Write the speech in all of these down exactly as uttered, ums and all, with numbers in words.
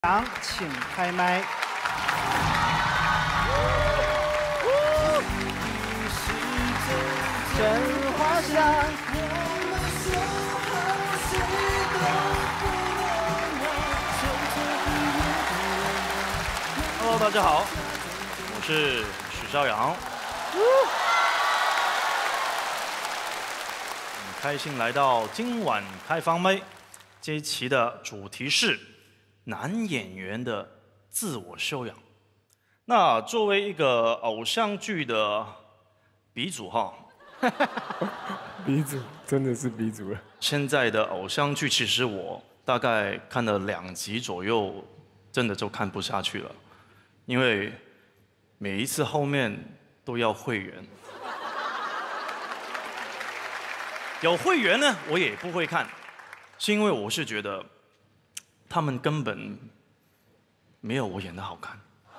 长，请开麦。真花香。 Hello， 大家好，我是许绍洋。很开心来到今晚开放麦，这一期的主题是男演员的自我修养。那作为一个偶像剧的鼻祖哈， 鼻祖真的是鼻祖了。 现在的偶像剧其实我大概看了两集左右，真的就看不下去了，因为每一次后面都要会员。有会员呢，我也不会看，是因为我是觉得他们根本没有我演的好看。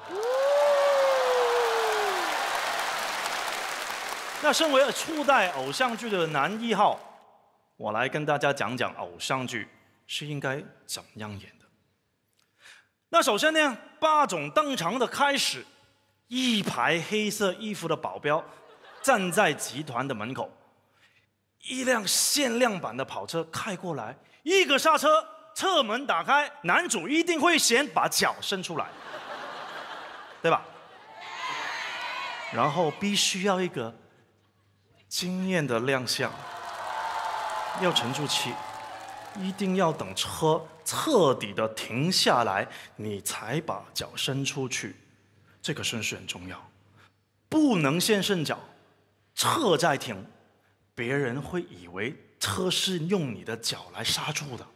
那身为初代偶像剧的男一号，我来跟大家讲讲偶像剧是应该怎样演的。那首先呢，八种登场的开始，一排黑色衣服的保镖站在集团的门口，一辆限量版的跑车开过来，一个刹车，侧门打开，男主一定会先把脚伸出来，对吧？然后必须要一个惊艳的亮相，要沉住气，一定要等车彻底的停下来，你才把脚伸出去，这个顺序很重要，不能先伸脚，车再停，别人会以为车是用你的脚来刹住的。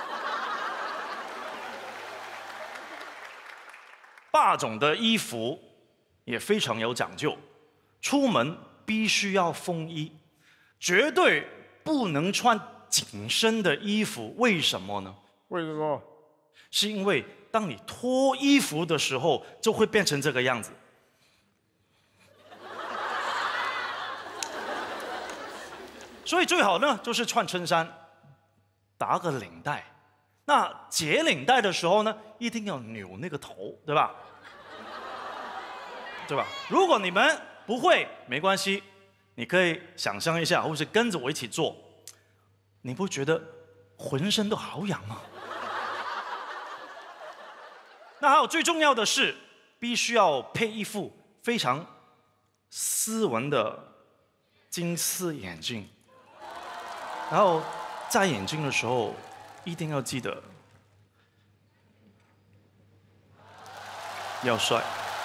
霸总的衣服也非常有讲究，出门必须要风衣，绝对不能穿紧身的衣服。为什么呢？ 为什么？ 是因为当你脱衣服的时候，就会变成这个样子。所以最好呢，就是穿衬衫，打个领带。那解领带的时候呢，一定要扭那个头，对吧？对吧？如果你们不会，没关系，你可以想象一下，或是跟着我一起做，你不觉得浑身都好痒吗？那还有最重要的是，必须要配一副非常斯文的金丝眼镜，然后摘眼镜的时候一定要记得要帅。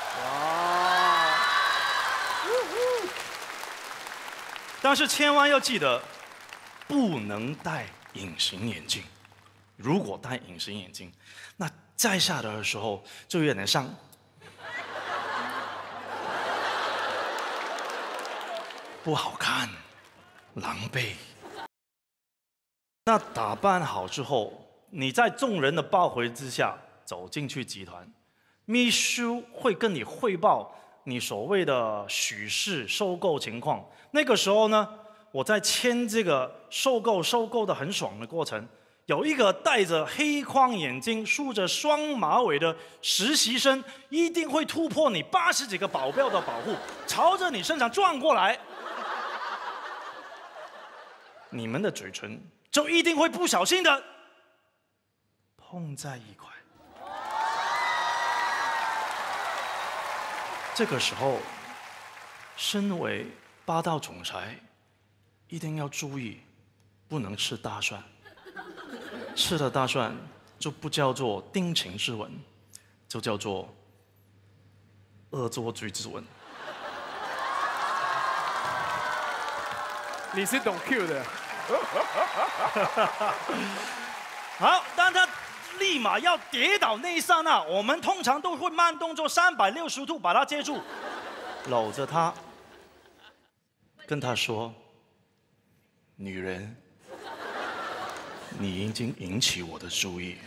但是千万要记得，不能戴隐形眼镜。如果戴隐形眼镜，那摘下来的时候就有点像不好看，狼狈。那打扮好之后，你在众人的包围之下走进去集团，秘书会跟你汇报你所谓的许氏收购情况。那个时候呢，我在签这个收购收购的很爽的过程，有一个戴着黑框眼镜、梳着双马尾的实习生，一定会突破你八十几个保镖的保护，朝着你身上撞过来，你们的嘴唇就一定会不小心的碰在一块。这个时候，身为霸道总裁，一定要注意，不能吃大蒜。吃了大蒜就不叫做定情之吻，就叫做恶作剧之吻。 你是懂 Q 的。 好，当他立马要跌倒那一刹那，我们通常都会慢动作三百六十度把他接住，搂着他，跟他说：“女人，你已经引起我的注意。”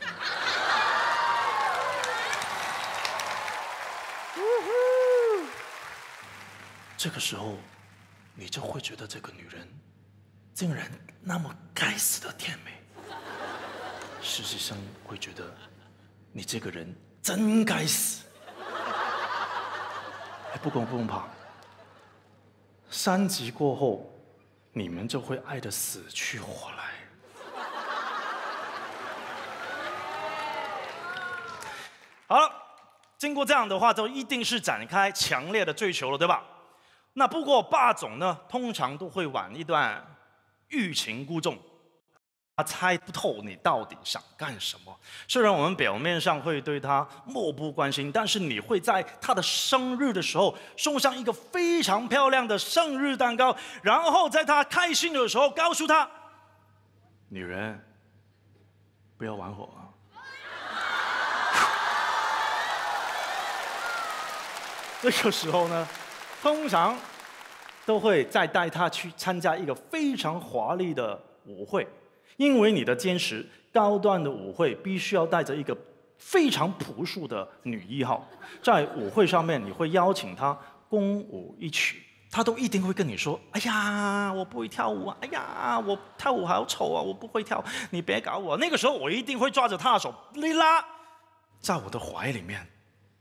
这个时候，你就会觉得这个女人竟然那么该死的甜美。实际上会觉得你这个人真该死。哎，不用不用怕，三集过后，你们就会爱得死去活来。好了，经过这样的话，就一定是展开强烈的追求了，对吧？那不过霸总呢，通常都会玩一段欲擒故纵，他猜不透你到底想干什么。虽然我们表面上会对他漠不关心，但是你会在他的生日的时候送上一个非常漂亮的生日蛋糕，然后在他开心的时候告诉他：“女人，不要玩火啊。”这个时候呢，通常都会再带他去参加一个非常华丽的舞会，因为你的坚持，高端的舞会必须要带着一个非常朴素的女一号，在舞会上面你会邀请她共舞一曲，她都一定会跟你说：“哎呀，我不会跳舞啊！哎呀，我跳舞好丑啊！我不会跳，你别搞我。”那个时候我一定会抓着她的手一拉，在我的怀里面。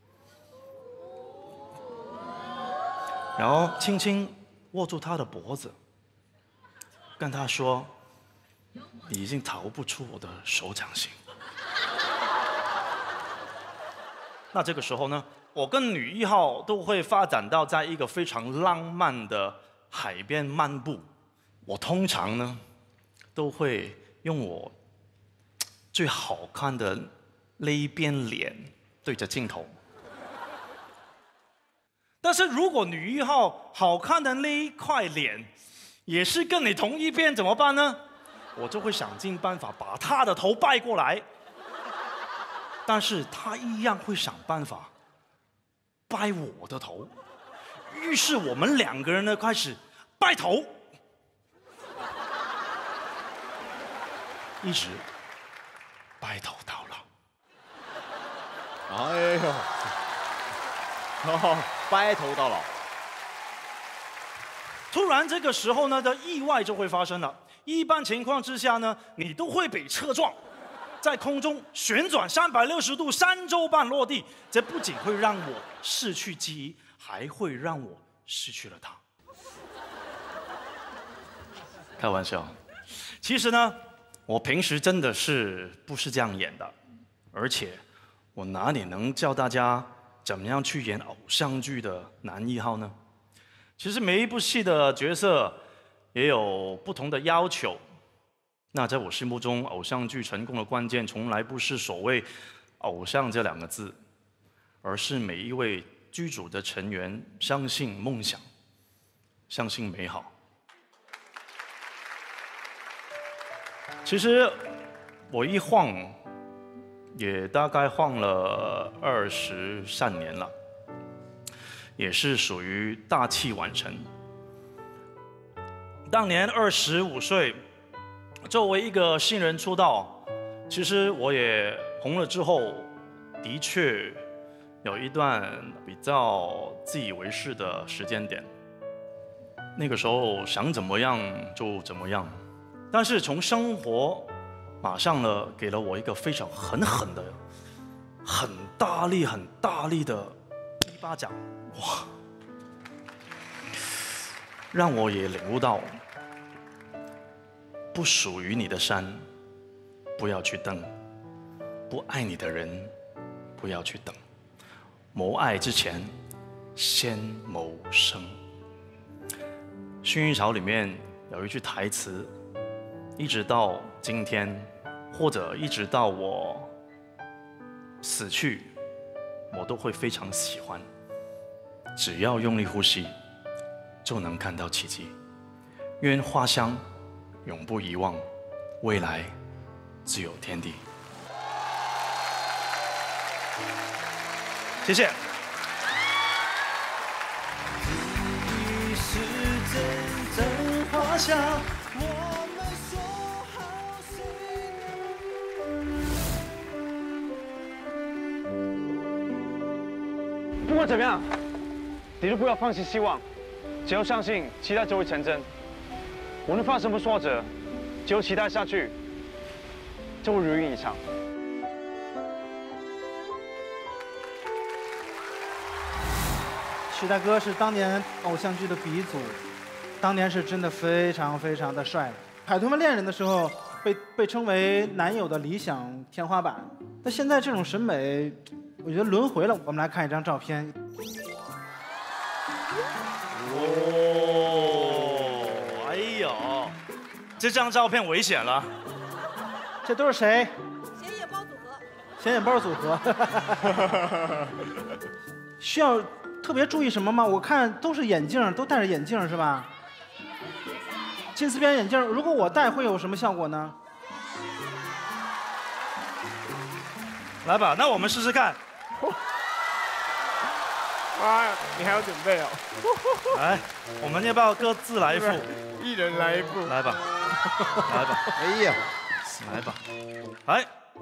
然后轻轻握住他的脖子，跟他说：“你已经逃不出我的手掌心。”那这个时候呢，我跟女一号都会发展到在一个非常浪漫的海边漫步。我通常呢，都会用我最好看的那一边脸对着镜头。但是如果女一号好看的那一块脸也是跟你同一边怎么办呢？我就会想尽办法把她的头掰过来，但是她一样会想办法掰我的头。于是我们两个人呢开始掰头，一直掰头到老。 哎呦！哦，掰头到老。 突然这个时候呢，的意外就会发生了。一般情况之下呢，你都会被车撞，在空中旋转三百六十度，三周半落地。这不仅会让我失去记忆，还会让我失去了他。开玩笑，其实呢，我平时真的是不是这样演的，而且我哪里能教大家怎么样去演偶像剧的男一号呢？其实每一部戏的角色也有不同的要求。那在我心目中，偶像剧成功的关键从来不是所谓“偶像”这两个字，而是每一位剧组的成员相信梦想，相信美好。其实我一晃也大概晃了二十三年了，也是属于大器晚成。当年二十五岁，作为一个新人出道，其实我也红了之后，的确有一段比较自以为是的时间点。那个时候想怎么样就怎么样，但是从生活马上呢，给了我一个非常狠狠的、很大力、很大力的一巴掌，哇！让我也领悟到，不属于你的山，不要去登；不爱你的人，不要去等。谋爱之前，先谋生。薰衣草里面有一句台词，一直到今天，或者一直到我死去，我都会非常喜欢。只要用力呼吸，就能看到奇迹。愿花香永不遗忘，未来只有天地。谢谢。 你是阵阵花香，我们说好谁能。 不管怎么样，你都不要放弃希望，只要相信，期待就会成真。无论发生什么挫折，只有期待下去，就会如愿以偿。 许大哥是当年偶像剧的鼻祖，当年是真的非常非常的帅。海豚湾恋人的时候被被称为男友的理想天花板，那现在这种审美，我觉得轮回了。我们来看一张照片。 哦，哎呦，这张照片危险了。 这都是谁？ 显眼包组合。 显眼包组合。需要特别注意什么吗？我看都是眼镜，都戴着眼镜是吧？金丝边眼镜，如果我戴会有什么效果呢？ 来吧，那我们试试看。 妈呀，你还要准备哦。 来，我们要不要各自来一副？ 一人来一副。 来吧，来吧。 哎呀， 来吧，来。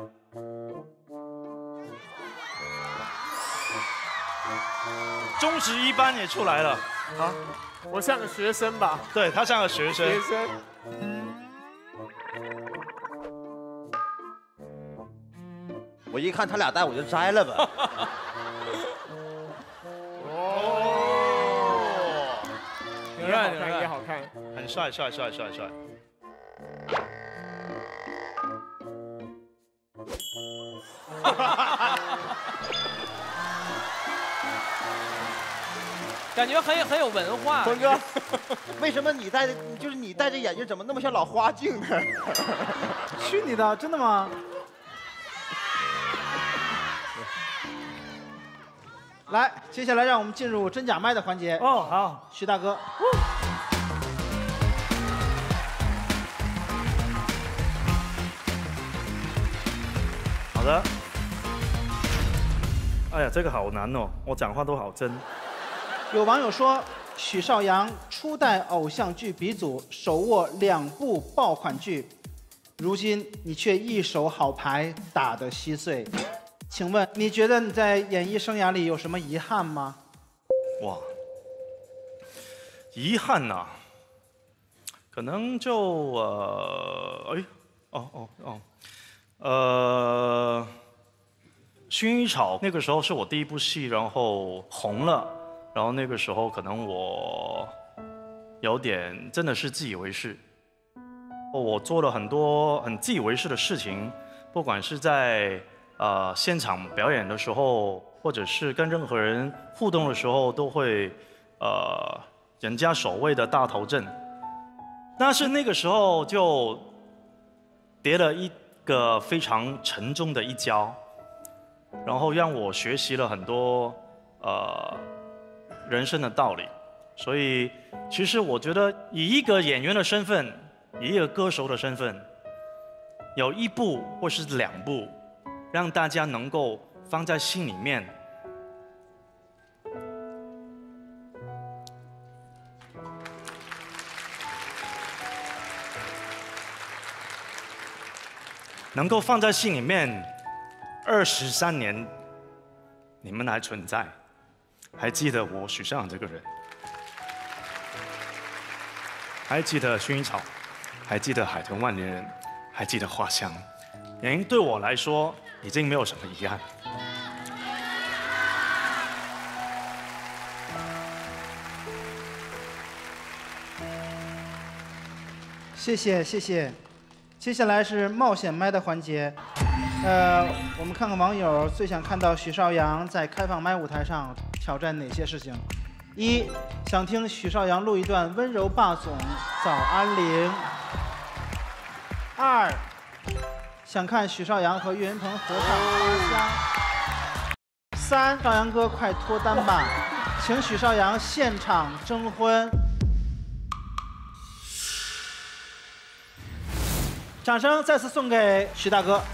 中职一班也出来了。 好，我像个学生吧？ 对，他像个学生。 学生。 我一看他俩戴，我就摘了吧。 哦， 你看， 你看也好看， 很帅，帅，帅，帅，帅。 感觉很有很有文化。 坤哥，为什么你戴的，就是你戴着眼镜，怎么那么像老花镜呢？ 去你的，真的吗？来，接下来让我们进入真假麦的环节。 哦，好， 徐大哥。 好的。哎呀，这个好难哦，我讲话都好真。 有网友说，许绍洋初代偶像剧鼻祖，手握两部爆款剧，如今你却一手好牌打得稀碎。请问你觉得你在演艺生涯里有什么遗憾吗？ 哇，遗憾呐、啊，可能就呃，哎，哦哦哦，呃，薰衣草那个时候是我第一部戏，然后红了，然后那个时候可能我有点真的是自以为是，我做了很多很自以为是的事情，不管是在呃现场表演的时候，或者是跟任何人互动的时候，都会呃人家所谓的大头症。但是那个时候就跌了一个非常沉重的一跤，然后让我学习了很多呃人生的道理。所以其实我觉得以一个演员的身份，以一个歌手的身份，有一部或是两部让大家能够放在心里面，能够放在心里面二十三年，你们还存在，还记得我许绍洋这个人，还记得薰衣草，还记得海豚湾恋人，还记得花香。嗯，对我来说已经没有什么遗憾。 谢谢谢谢，接下来是冒险麦的环节。呃，我们看看网友最想看到许绍洋在开放麦舞台上挑战哪些事情。一，想听许绍洋录一段温柔霸总早安铃。二，想看许绍洋和岳云鹏合唱《花香》。三，绍洋哥快脱单吧，请许绍洋现场征婚。掌声再次送给许大哥。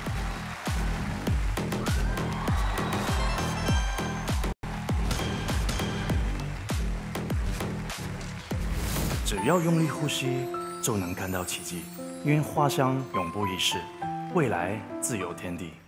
只要用力呼吸，就能看到奇迹。因为花香永不易逝，未来自有天地。